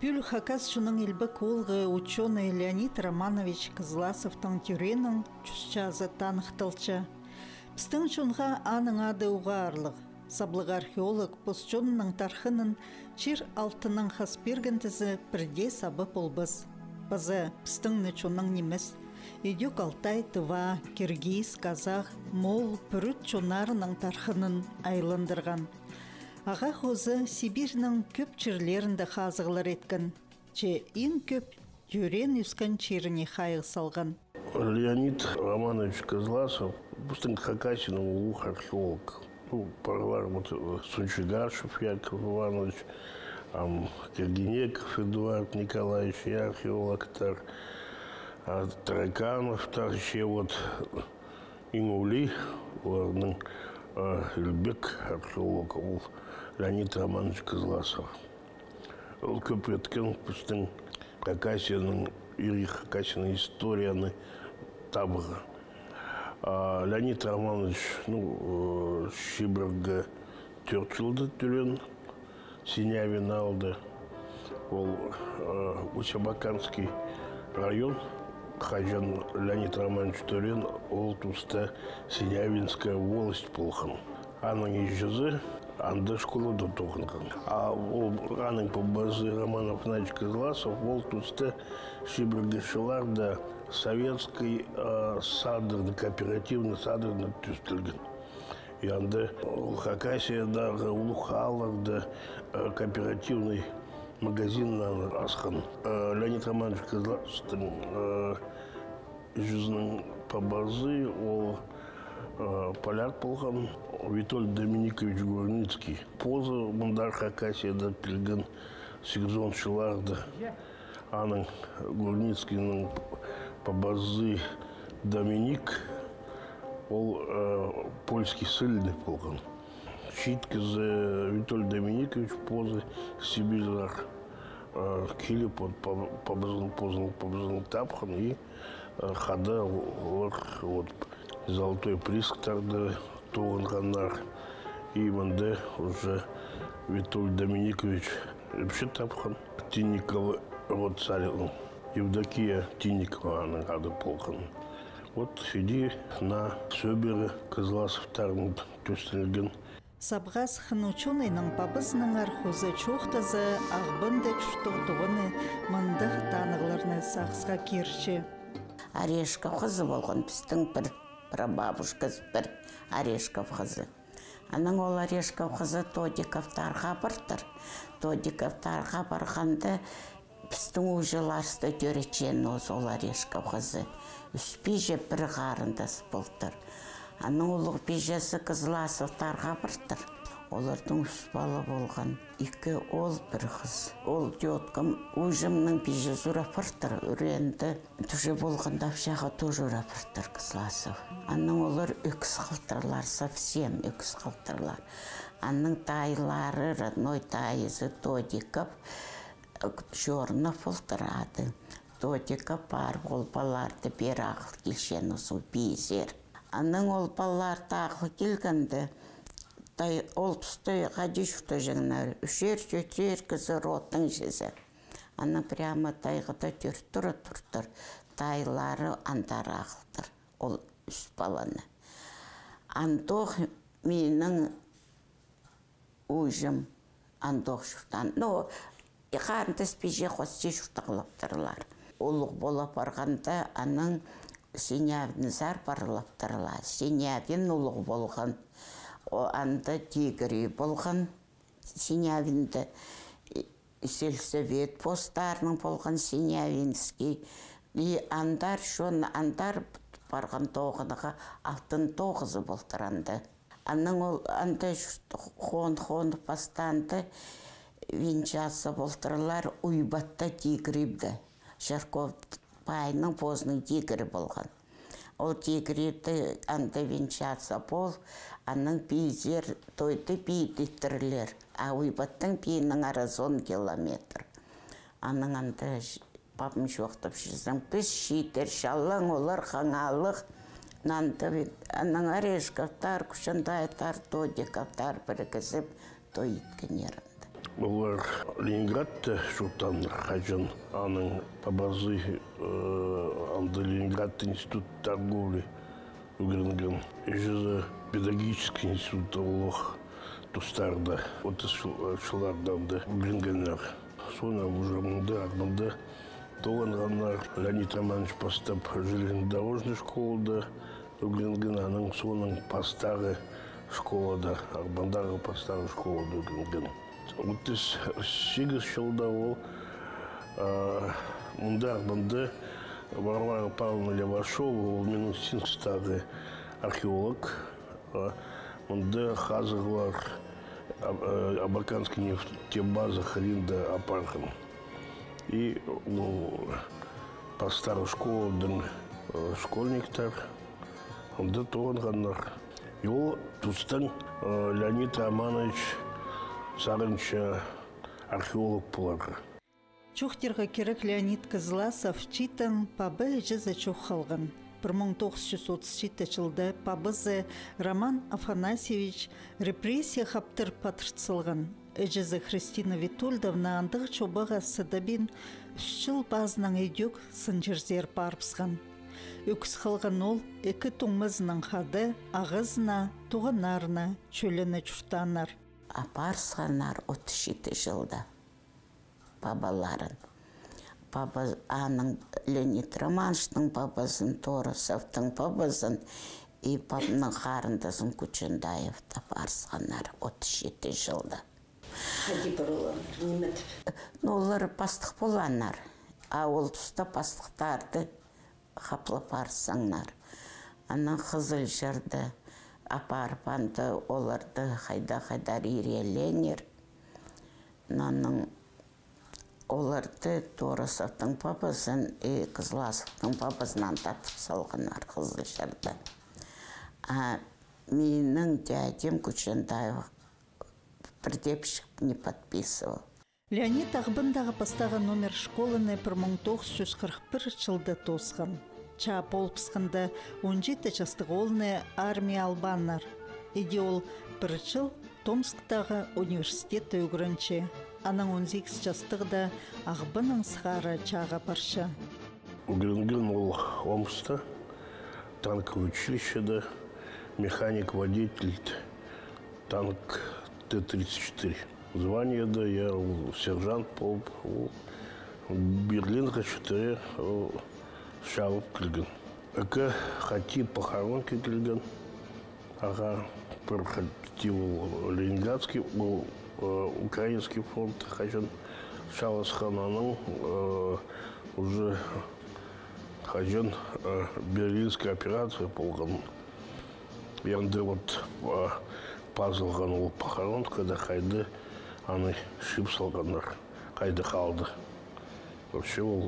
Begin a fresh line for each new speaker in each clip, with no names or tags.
Пюль хакас шуның илбі колғы ученый Леонид Романович Кызласовтың тюренің чүсчазы танықтылчы. Пістің шунға аның ады уғарлық. Саблық археолог постчонның тархының чир алтының хаспергентізі бірде сабы болбыз. Базы пістің нычуның немес. Идюк Алтай, Тыва, Киргиз, Казах, Мол, Пүріт чонарының тархының айландырған. Аға хозы Сибирінің көп чирлерінде қазығылар еткен. Че ең көп юрен үскен чиріне қайғы салған.
Леонид Романович Козласов, бұстың Хакасиның ұлық археолог. Парлар Сунчигашев Яков Иванович, Киргинеков Эдуард Николаевич, я археологтар, Тараканов, ще Ингули, Ильбек археолог, Леонид Романович Козласов. Ол көп еткен біздің Хакасияның, Ири Хакасияның историяны табығы. Леонид Романович, Шибіргі 4 жылды түрен, Синявин алды. Ол Усябаканский район, Хажан Леонид Романович түрен, ол тұста Синявинская волость болған. Аның ежізі анда школы да тоқынған. Ол аның по базы Романов Нач Козласов, ол тұста Шибіргі шыларда советский садырды, кооперативный садырды түстілген. Янда Хакасиядағы Улухаларда кооперативный магазиннан асқан. Леонид Романович Козласовтың жүзінің по базы ол поляк болған. Витольд Доминикович Гурницкий. Позы мұндар Хакасияда келген 8 жыларды. Аның Гурницкийның по базы Доминик, ол польский сыльный болған. Шиткізі Витольд Доминикович позы Сибирьлар келі по базының тапқан и хада золотой присктарды тоғынғандар. И мында уже Витольд Доминикович вообще тапқан. Тинникова род царевну. Евдокия Тинникова аның ады болған. Сиди на сөбері Козласовтардың төстілген.
Сабғас хынучуныйның бабызның архузы чоқтызы ағбынды чүртіғдығыны мұндық танығыларыны сақсқа керші.
Орешков қызы болған біздің бір прабабушкыз бір Орешков қызы. Аның ол Орешков қызы Тодиковтарға бардыр. Тодиковтарға барғанды біздің ұжыларысты дөречен ол Орешков қызы. Үспей жеп бір қарындас болдыр. Аның ұлық бейжесі Козласовтарға бардыр. Олардың үш балы болған. 2 ол бір қыз. Ол деоткім ұжымның бейжесі ұрапырдыр. Үренді түже болғанда фшаға тоже ұрапырдыр Козласов. Аның олар үкіс қылтырлар, совсем үкіс қылтырлар. Аның тайлары, родной тайызы Тодиков, Жорнов болдырады. Тодиков бар ол баларды бер ақыл келшен ұсыл бейзер. Аның ол баларды ақыл келгенді, ол тұсты ғадишуты жыңнар, үшер кізі ротың жезі. Аны прямо тайғыда түрттір, тайлары андар ақылдыр, ол үш баланы. Андоқ менің ұжым, андоқ шұртан, қарынды спеже қоссе шұртағылаптырлар. Олық бола барғанда аның Синявин зар барылаптырла. Синявин олық болған. Анда тигри болған. Синявинді сельсовет постарының болған Синявинский. И андар барған тоғыныға алтын тоғызы болдыранды. Аның ол анда хон бастанды венчасы болдырлар уйбатта тигрибді. Жарков байының позының тигрі болған. Ол тигрибді анда венчасы бол, аның пейзер тойды пейдеттірлер. А уйбаттың пейінің арасы 10 километр. Аның анда бабым жоқтып жүрсің. Біз шейтер шалың олар қаңалық. Аның Орешковтар, Күшіндайтар, Тодиковтар бірігізіп той еткенерінді.
Олар Ленинградта шутан хажан аның пабазы анды Ленинград институт торговли угрынген. Ежезі педагогический институт олох тустарда. Отышыларданды угрынгенер. Соны уже мынды тоғанғанар Леонид Романович постап железнодорожный школада угрынген, аның соның пастағы школада, Арбандағы пастағы школада угрынген. Утыс сегіз жылда ол мұнда Арбанда Варвара Павловна Левашова, ол Минусинскістағы археолог. Мұнда қазығылар Абаканский нефтебаза Халинда апархан. И по старой школе школьниктар, мұнда тоғанғандар. И ол тұстан Леонид Романович сарынша археолог боларға.
Чухтерға керек Леонид Кызласов читан пабы жызы чухалған. 1937 жылда пабызы Роман Афанасьевич репрессия хаптыр патыртсылған. Эжізі Христина Витольдовна андығы чобаға сыдабин үсчіл базынан өйдек сынжырзер парпсған. Өкіс қалған ол, екі тұңмызының қады ағызына, туғанарына, чөліні чұртанар.
Апарсғанар 37 жылда бабаларын. Аның Леонид Романовичтың бабасын, Торосовтың бабасын и бабының қарындызын Күчендаевты апарсғанар 37 жылда.
Қади бір оланар, неметіп?
Олар пастық боланар, а ол тұста пастықтарды қаплап арсаңар. Аның қызыл жырды апарып анды оларды қайда-қайдар иреленер. Наның оларды Торосовтың папасын и Кызласовтың папасынан татып салғанар қызыл жырды. Менің дядем Күчендаев бірдепшік не подписывал.
Леонид Ағбындағы пастағы номер школыны 1941 жылда тосқан. Ча полпысқында 17 жастық олны армия албаннар. Еде ол бір жыл Томсктағы университет өйгірінче. Аның 18 жастығы Ағбының сығары чаға парша.
Угрынген ол Омста, танковое училищеда, механик-водитель, танк Т-34. Звание, да, я сержант полк, Берлин, 4, Шалоп Клиган. Ака хати похоронки Клиган, ага, проходил Ленинградский, Украинский фронт, хажан Шалосхананың, уже хажан Берлинская операция полган. Янды вот пазылған ол похоронкада қайды аны шип салғандар, қайды қалды. Вообще ол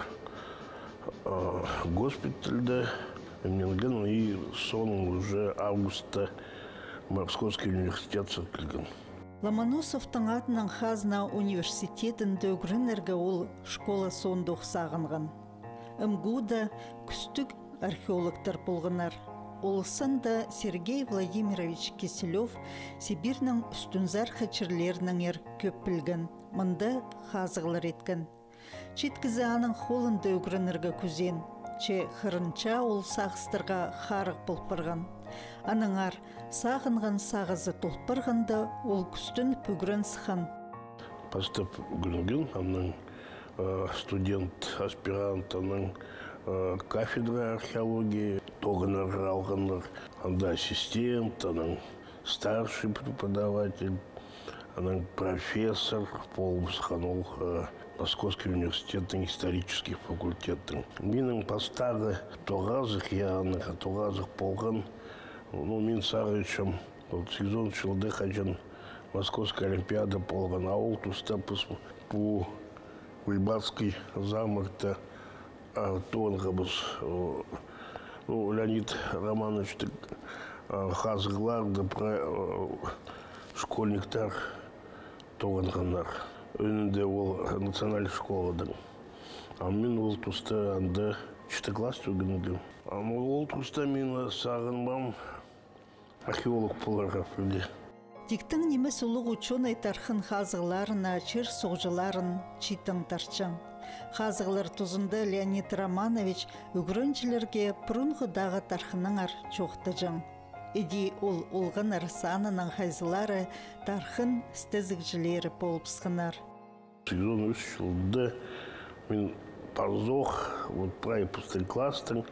госпитальда емненген, и соның уже августа Московский университет сәткілген.
Ломоносовтың атынан Хазна университетін дөгрінерге ол школа сондық сағынған. МГУ-да күстік археологтар болғынар. Олсында Сергей Владимирович Киселев Сибирнің үстінзар хачырлерінің көп білген, мұнда хазығылар еткен. Четкізі аның холында өгірініргі күзен, че қырынча ол сағыстырға қарық бұлпырған. Аныңар сағынған сағызы тұлпырғанда ол күстін пүгірін сыған.
Постап үгірінген, аның студент, аспирант, аның кафедра археологии, тоғынар алғандар, анда ассистент, аның старший преподаватель, аның профессор, полбысқан ол Московский университеттің исторический факультеттің. Менің пастағы тоғазық, яғыныға тоғазық болған, мен сағычым, сезон жылды қажан Московская олимпиада болған, ауыл тұста по Кульбатский замырта тоғынғабыз. Леонид Романович қазығыларды школьниктар тоғынғандар. Önünde ол национальный школадың. Мен ол тұста анда 4 класс өгінген. Ол тұста мен сағынмам археолог боларға білді.
Диктің немес ұлық ученый тархын хазығларына, чер соғжыларын читың тарчың. Хазығлар тұзында Леонид Романович үгірінчілерге пұрынғыдағы тархыныңар чоқтыжың. Эди ол олғын арсанының хайзылары тархын стезікжілері болыпсқынар.
Сезон 3 жылды мен парзох, вот прай пустый кластер,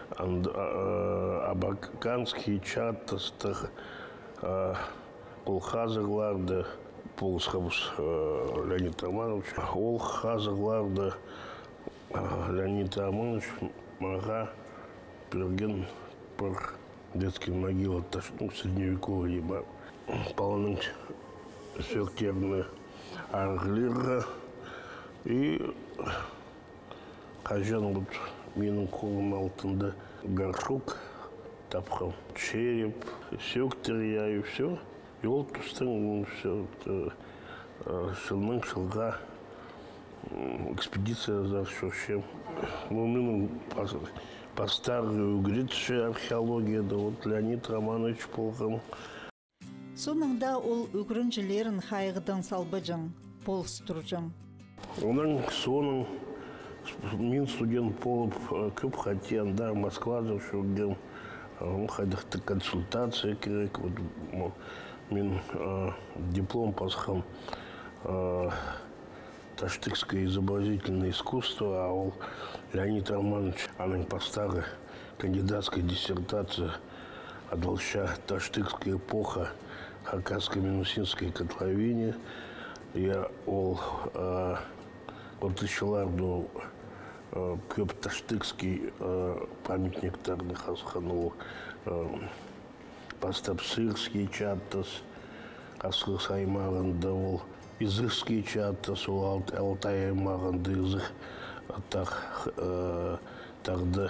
абаканский чаттастық, ол хазығларды полысқабыз Леонид Романович. Ол хазығларды Леонид Романович маға берген бір детский могила, средневековый бар. Полының сөктеріні арғылырға и қажан бұд менің қолым алтында горшок тапқам, череп, сөктер я и все. И ол тұстың жылның жылға экспедиция за шошем. Менің постарғы үгіретші археологияда вот Леонид Романович болған.
Соныңда ол үгірінжілерін хайғыдан салбыжың, полыстыржың.
Оның соның мен студент болып көп қатиянда Москвада жүрген. Қайдықты консультация керек. Мен диплом пасхам таштыкское изобразительное искусство, а ол Леонид Романович, аның постары кандидатская диссертация одолща таштыкская эпоха Хакаско-Минусинской котловине. Я ол отыщыларду көп таштыкский памятниктарны хасханул Постапсырский чаттас, асқыс аймағында ол Изырский чаттас, ол Алтай аймағында Изыр тағды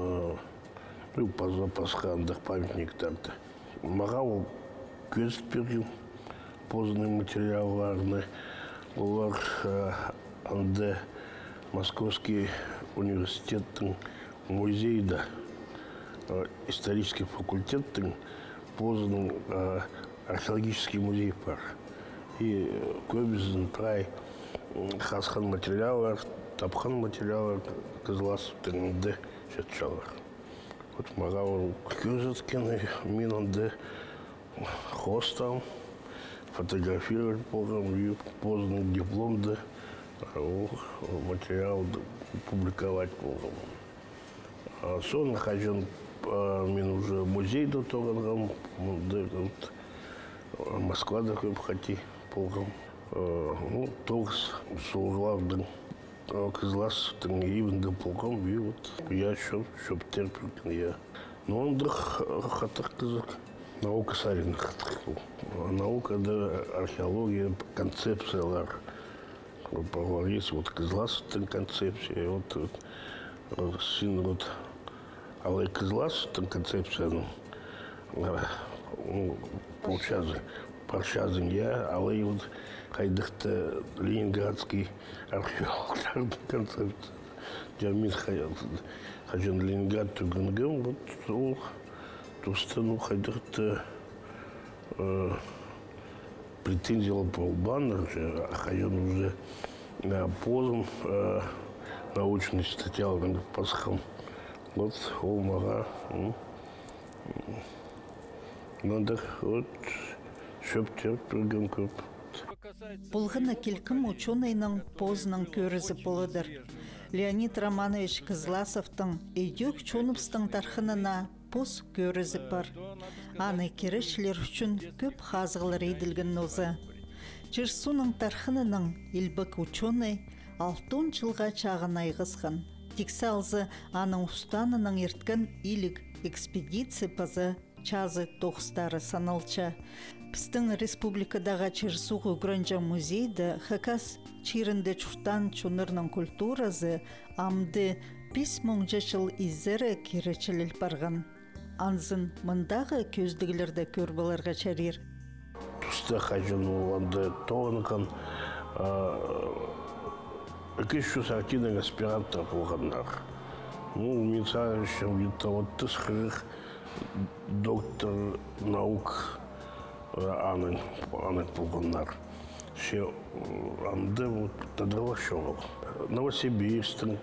пасқандық памятниктарды. Маға ол көз берген позный материалларны. Олар анда Московский университеттің музейда, исторический факультеттің позның археологический музей бар. И көбіздің прай хасқан материалдар, тапқан материалдар Кызыласовтың ында жетшалар. Вот маға ол көз өткені, мен ында хостам, фотографировать болған, позның дипломды, материалды публиковать болған. Соны қажын мен уже музейді тоғанғам, Москвада көп қати болғам. Тоғыз солғылардың Кызыласовтың евінде болғам, и вот я шөп терпілген, я. Но он қатық қызық. Наука сарин қатық. Наукада археология, концепциялар. Есть вот Кызыласовтың концепция, вот сын вот Алай Кызыласовтың концепцияның паршазын я, Алай вот қайдықты ленинградский археологтардың концепция. Мен қажын Ленинград түгінгім, вот ол тұстың қайдықты претензиялы болбаныр, қажын уже позым научный статьяларын пасхам. Вот ол маға надо вот шөптер бірген көп.
Бұлғына келкім ученайның позының көрізі болыдыр. Леонид Романович Кызыласовтың үйдек чонымстың тархынына поз көрізі бар. Аны керішлер үшін көп хазғылар еділген нозы. Жерсуның тархынының елбік ученай 6 жылға чағын айғызған. Тіксі алзы аның ұстанының ерткен илік экспедиция пазы чазы тоқстары саналча. Пістің республикадаға Черсуғы Гранжа музейді Хакас чирінде чұртан чунырның культуразы амды 5000 жыл изері керечіліл барған. Анзын мұндағы көздігілерді көрбаларға чарир.
Тұста қажын оланды тоғынған 200 активных аспирантов болғандар. Мен сағышым, где-то вот доктор наук анын пулганнар. Все анды вот тадырла шоу. Новосибирском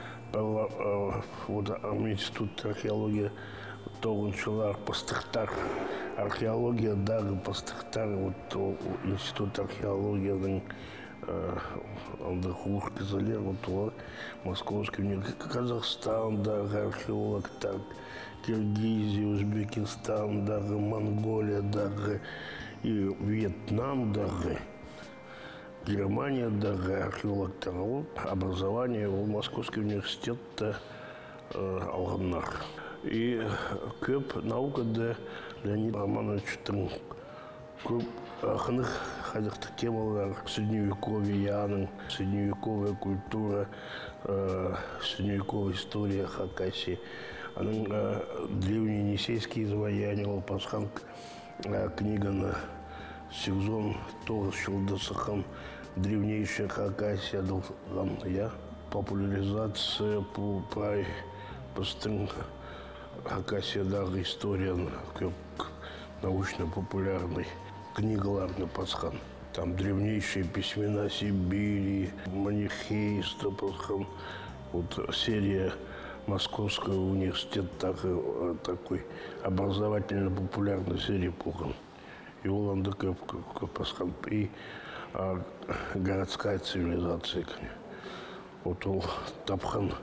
вот институт археологии тогунчулар пастыхтар археология дагы пастыхтар вот институт археологияның анда хулук кизалер вот олар Московский университет Казахстандагы археологтар Киргизия, Узбекистандагы, Монголиядагы и Вьетнамдагы, Германиядагы археологтар образование у Московский университет алганнар. И көп наукада Леонид Романовичтың көп ақынық қазақтық темалар, средневековье, средневековая культура, средневековая история Хакасии, древние енисейские изваяния, ол пасқан книганы Сигзон Торос Шылдысыхан, древнейшая Хакасия, популяризация по прай постың Хакасиядағы история научно-популярной книгаларный пасхан. Там древнейшие письмена Сибири, манихейство пасхан. Вот серия Московского университета такой образовательно-популярной серии пухан. И Оланда пасхан. И городская цивилизация. Вот он тапхан.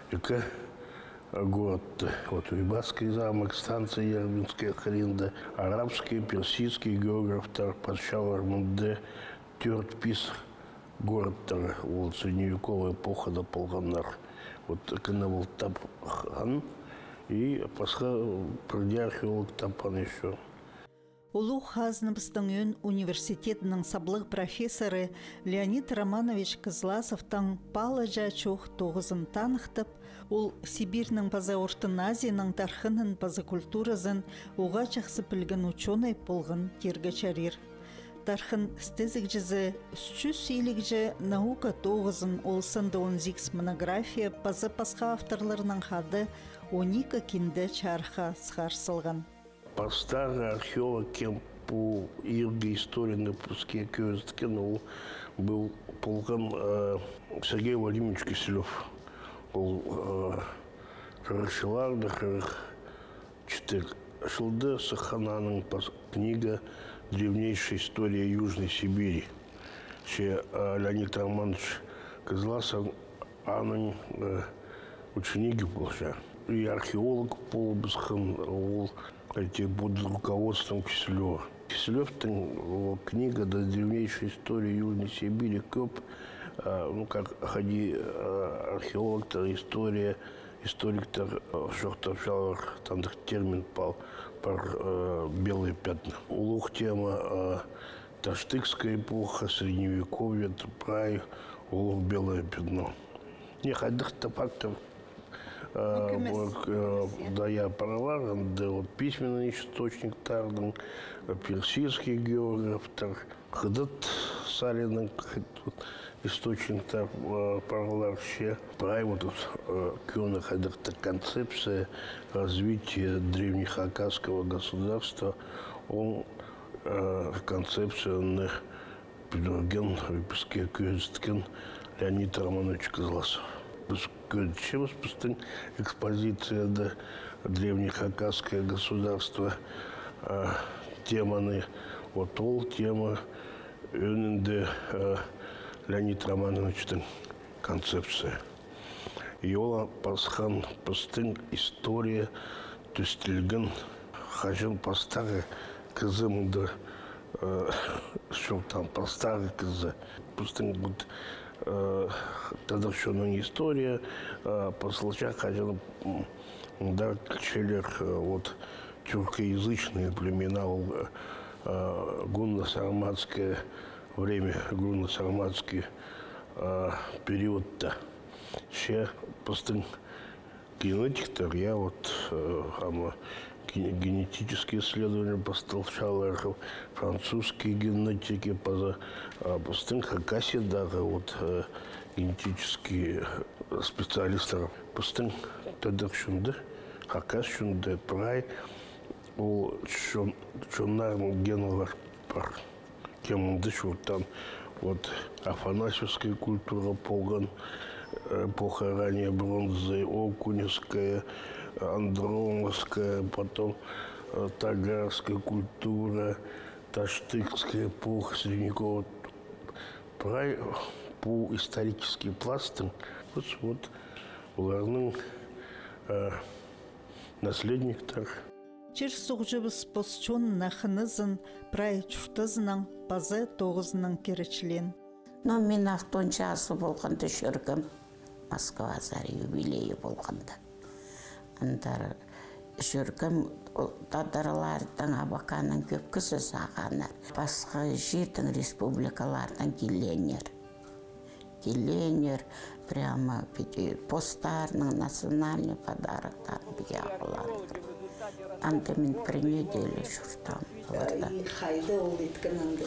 Город, вот Уйбасский замок, станция Ярминская Харинда, арабский, персидский географ, Подшал Армунде, Тёртпис, город, вот средневековая эпоха до Полганар. Вот когда был Тапхан, и пасха проди археолог Тапхан еще.
Улуг Хазныбыстың университетінің саблық профессоры Леонид Романович Кызласовтың палы жачух тоғызын танықтып, ол Сибирінің база Орта Азияның тархының база культуразын оға жақсы білген ученый болғын тергачарир. Тархын стезік жізі, сүз елік наука тоғызын олсынды 18 монография база пасқа авторларының хады 12 кенді чарха сқарсылған.
Старый археолог, кем по ирге истории на пуске кёзтке, но был полкан Сергей Владимирович Киселев. Ол Рашиларда, четыре шилды Сахананың книга «Древнейшая история Южной Сибири». Че Леонид Романович Козласов, аның ученики получа. И археолог полубысхан, под руководством Киселева. Киселев книга «Древнейшая история Южной Сибири» көп, как ходи археолог, историк, шоқтапшалар, тандық термин пар белые пятна. Улух тема Таштыкская эпоха, Средневековье, прай, улух белое пятно. Не ходых-то фактов. Да, я права, да, вот письменный источник тардан, персидский географ, ходат салиный источник вообще. Прай вот кёна ходат концепция развития древнехакасского государства, он концепция на педагоген выпуске Кёзткен Леонид Романович Козласов. Чем спустя экспозиция до древнехакасское государство, теманы, вот ол тема önünde Леонид Романович концепция. И ола пасхан пустын история түстілген хажын пастағы кызымды, что там пастағы кызы пустын вот тогда еще история по случаю хажын да челер вот тюркоязычные племена гунно-сарматское время, гунно-сарматский период-то. Все просто генетик-то, я вот генетические исследования постолчал, французские генетики, просто Хакасия, даже вот генетические специалисты, просто тогда шунды, Хакас шунды, прай, у чонарных генов бар. Кемінді шуртан вот афанасьевская культура полган, похоронение бронзы, окуневская, андромовская, потом тагарская культура, таштыкская эпоха, средневековая. По историческим пластам вот олардың наследниктер.
Жер соғжыбыз посчон нахынызын прай чуртызының базы тоғызының керечлен.
Но мен автончасы болғанды жүргім Москва зары юбилейі болғанда. Андар жүргім тадарылардың абақаның көпкісі сағанар. Басқа жердің республикалардан келенер, прямо постарның национальный подароктарын біге ағыланыр. Анда мен бір неделю жүрдім.
Қайды ол еткініңді?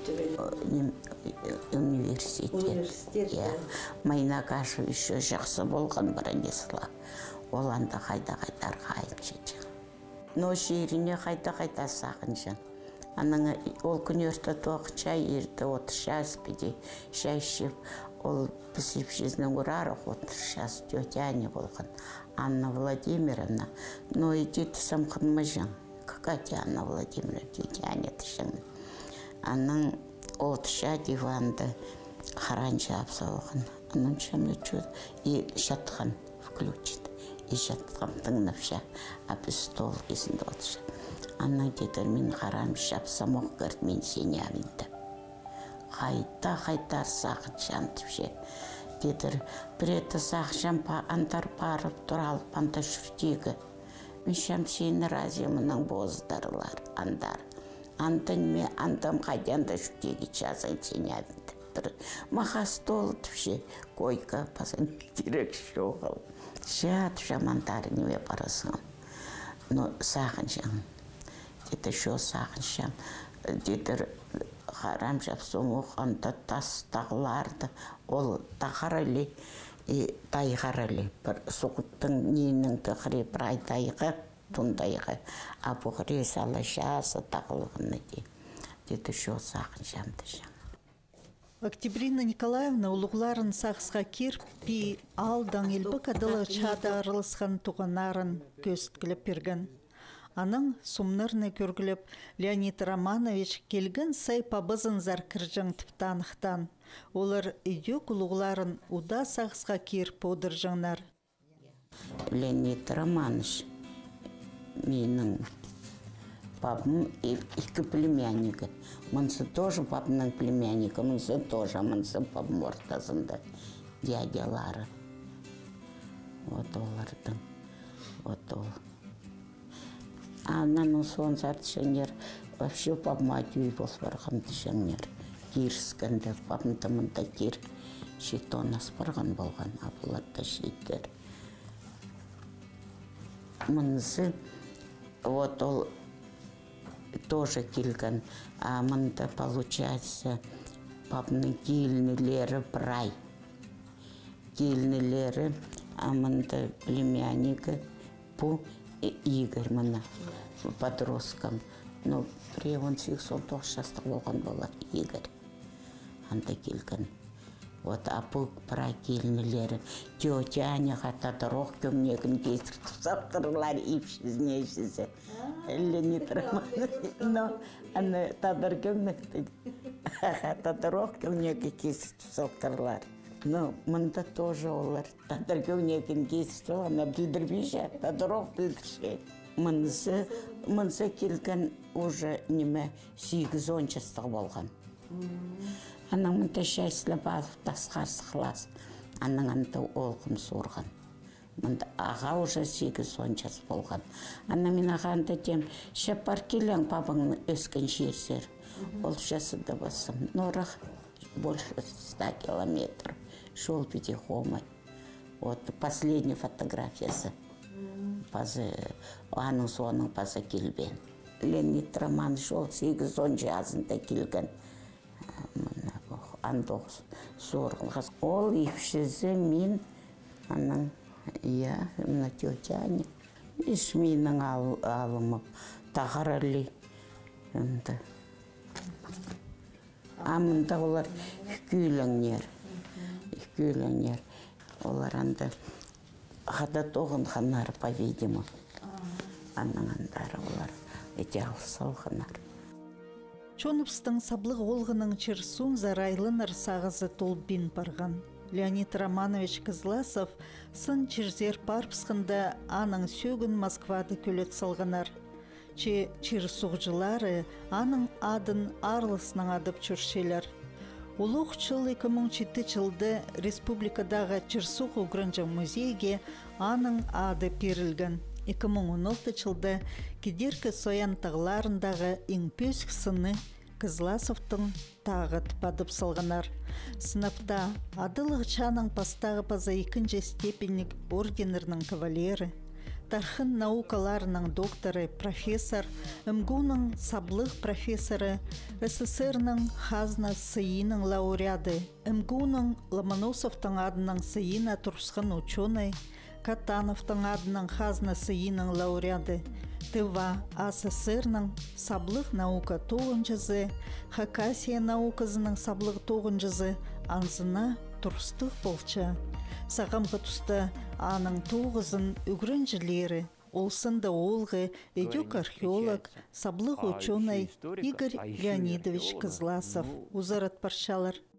Университет. Майнагашев еще жақсы болған Бронислав. Ол анда қайда-қайдар қайыншы жың. Но жеріне қайда-қайда сағын жың. Аның ол күн өрті тоқча ерді отыршас біде шайшып. Ол бізіп жизнің ұрарық отыршас тетяне болған. Анна Владимировна, но иди ты сам ханмажан. Какая Анна Владимировна, тетяне ты жың. Аның отырша диванды харанча апсалған. Аның шамы чуд и шатқан включит. И шатқан тыңнапша, а біз стол кезінде отырша. Аның дедір мен харам шапсам оқырд мен сені авинді. Қайта сақытшан түпше. Дедір, біреті сақшам антар барып тұралып анда жүрдегі. Мешам сені разимының боздарылар, андар. Антын ме, антым қайданда жүрдегі жазын сені авинді. Бір маға стол түпше, койка пасын керек шоғыл. Шат жамандары неме барасың. Но сақыншам. Деді, шо сақыншам. Дедір, харам жапсың оғанда тастағыларды, ол тағарали, тайғарали. Бір сұғыттың ненің тұқыры бір айтайғы, тұндайғы, а бұғыры салы жасы тағылығыны де. Деді, шо сақыншамды жан.
Октябрина Николаевна улуғларын сақсқа кер, пи алдан елбі кадылы чада арылысқан туғанарын көсткіліп берген. Аның сумнырны көргіліп Леонид Романович келген сай пабызын заркіржың тіптанықтан. Олар үйдек улуғларын уда сақсқа кер подыржыңнар.
Леонид Романович, менің папым екі племяннигі. Мұнсы тоже папының племяннигі, мұнсы тоже, мұнсы папым ортасында дядялары. Вот олардың, вот ол. Ананың соң зартышыңер, вообще папым атюй бол барған түшіңер. Кирскенде, папымды мұнда кир шетонас барған болған, абыларда шеттер. Мұнсы, вот ол тоже келген, а мұнда получается папның келінілері прай. Келінілері, а мұнда племяннигі по Игорь мұна подросткам. Ну, при он 89 жастық болған болар, Игорь. Анда келген. Вот, а бұл пра келінілері тетя Аняға татырық көмнегін кесіртіп саптырылар ипшізіне-шізі. Леонид Романович, но аны татыр көмнекті татырық көмнегі кесіртіп саптырылар. Ну, мұнда тоже олар. Татыр көмнегін кесіртіп, ана білдірбейші, татырық білдірші. Мұнсы келген уже неме 8-10 жастық болған. Аның мұнда шайсылы бағып тасқарсы қылас. Аның анда олғым сорған. Мұнда аға уже 8-10 жас болған. Ана мен ағанда дем, шапар келең бабың өскен жерсер. Ол жасыда басым. Норах больше 100 километров. Шел пятихомой. Вот последняя фотографиясы. Аның соның пазы келбен. Леонид Романович ол 8-10 жазында келген. Андоғыз сорғылғыз. Ол епшізі мен, аның, мына тетяне. Еш менің алымы тағарали. Амында олар күйләңнер. Олар анда хада тоғын ханар, по-видимому. Аннаңандары олар идеал салғанар.
Чоновстың саблық олғының чырсун зарайлыныр сағызы толбин барған. Леонид Романович Кызласов сын чирзер парпсқында аның сөгін Москвады көлет салғанар. Чирсуғжылары аның адын арлысының адып чүршелер. Улуқ чыл 2007 жылды республикадағы Чирсуқ Угрынжа музейге аның ады перілген. 2016 жылда Кедеркі Соян тағыларындағы еңпөск сыны Кызласовтың тағыт падып салғанар. Сынапта адылық чаның пастағы паза 2-ші степенік орденерінің кавалері, тархын наукаларының докторы, профессор, МГУ-ның саблық профессоры, СССР-ның хазна сыйының лауреады, МГУ-ның Ломоносовтың адының сыйына тұрсқан ученый, Катановтың адының хазна сыйының лауреады, ТВА АССР-ның саблық наука 9-жызы, Хакасия наукасының саблық 9-жызы анзына тұрстық болча. Сағамғы тұста аның 9-ын үгірінжілері, олсында олғы эдюк археолог, саблық ученый Игорь Леонидович Кызласов узарат паршалар.